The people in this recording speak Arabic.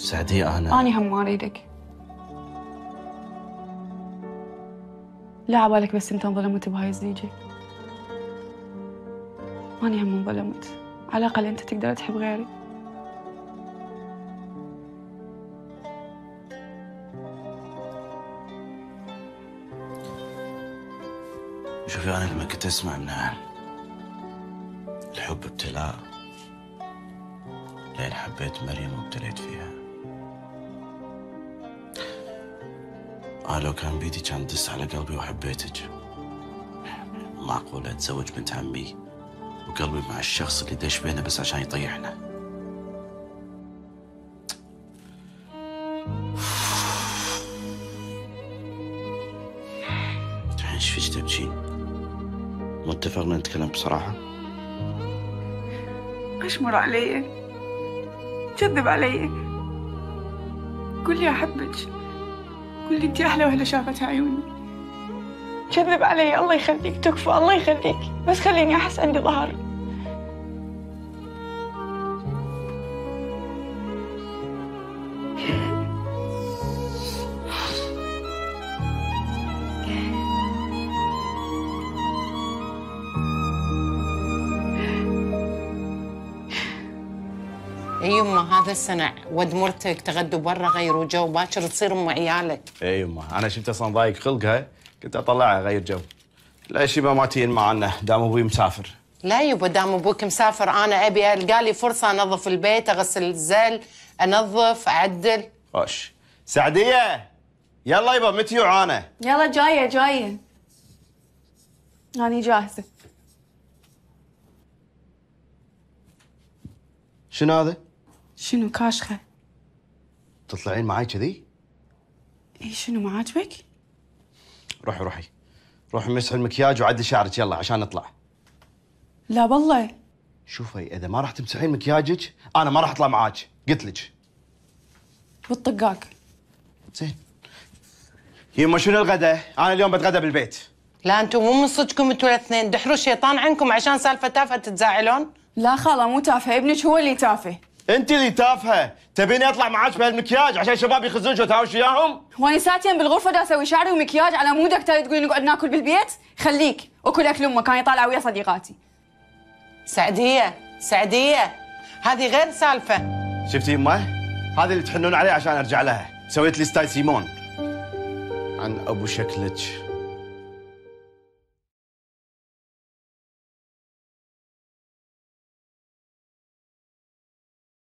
سعدية أنا هم ما أريدك. لا عبالك بس أنت انظلمت بهاي الزيجة. أنا هم انظلمت، على الأقل أنت تقدر تحب غيري. شوفي، أنا لما كنت أسمع إن الحب ابتلاء، لين حبيت مريم وابتليت فيها. لو كان بيدي كان دس على قلبي وحبيتك. معقولة أتزوج بنت عمي وقلبي مع الشخص اللي دش بينا بس عشان يطيحنا؟ الحين ايش فيك تبكين؟ مو اتفقنا نتكلم بصراحة؟ أشمر علي، كذب علي، قول لي أحبك، قول لي أنت أحلى وهلة شافتها عيوني. كذب علي، الله يخليك، تكفى، الله يخليك، بس خليني أحس عندي ظهر. اي يمه، هذا السنة ود مرتك تغدوا برا غيروا جو، باكر تصير ام عيالك. اي يمه، انا شفت اصلا ضايق خلقها، كنت اطلعها غير جو. لا شيبه ما تين معنا دام ابوي مسافر. لا يبا، دام ابوك مسافر انا ابي القى لي فرصة انظف البيت، اغسل الزل، انظف، اعدل. خوش سعدية، يلا يبا متى وعانا؟ يلا جاية. أنا جاهزة. شنو هذا؟ شنو كاشخة؟ تطلعين معي كذي؟ اي شنو ما عاجبك؟ روحي مسح المكياج وعدي شعرك يلا عشان نطلع. لا بالله. شوفي اذا ما راح تمسحين مكياجك انا ما راح اطلع معاك، قلت لك. بالطقاق. زين. يما شنو الغدا؟ انا اليوم بتغدى بالبيت. لا انتم مو من صدقكم انتوا الاثنين، دحروا الشيطان عنكم عشان سالفة تافهة تتزاعلون؟ لا خالة مو تافهة، ابنك هو اللي تافه. انت اللي تافهه، تبيني اطلع معاك بهالمكياج عشان شباب يخزون وتهاوش وياهم؟ واني ساعتين بالغرفة دا اسوي شعري ومكياج على مودك تالي تقولي نقعد ناكل بالبيت؟ خليك اكل اكل امك، كاني طالعة ويا صديقاتي. سعدية، هذه غير سالفة. شفتي يمه؟ هذه اللي تحنون عليه عشان ارجع لها، سويت لي ستايل سيمون عن ابو شكلك.